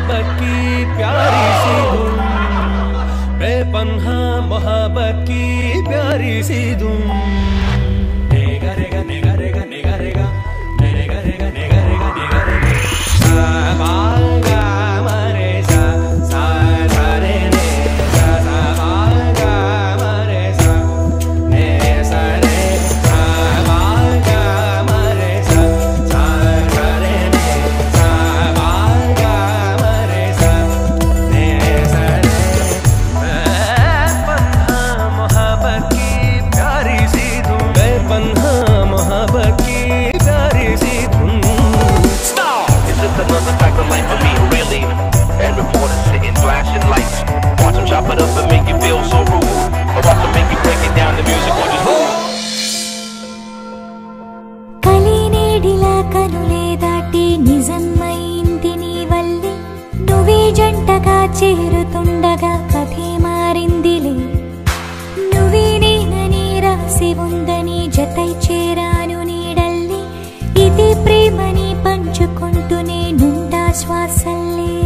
मोहब्बत की प्यारी सी धुन, बेपन्हा मोहब्बत की प्यारी सी धुन। नेगा रेगा नेगा रेगा नेगा रेगा नेगा रेगा नेगा रेगा नेगा रेगा सा गा गा मरे सा सा सा रे ने सा सा गा गा मरे सा ने सा रे सा गा गा मरे सा सा सा रे ने सा गा गा मरे सा ने सा रे। बेपन्हा मोहब्बत की प्यारी सी धुन, बेपन्हा मोहब्बत की प्यारी सी धुन। It's just another type of life for me, really. And reporters sitting flashing lights. Watch them chop it up and make you feel so rude, or watch them make you break it down. The music or just move. కలినేడిలా కనులే దాటి నిజమైంది నీ వల్లే, నువ్వే జంటగా చేరుతుండగా కథే మారిందిలే. నువ్వే నేనని రాసి ఉందని జతై చేరాను నీడల్లే, ఇది ప్రేమని పంచుకుంటూ నేనుండా శ్వాసల్లే.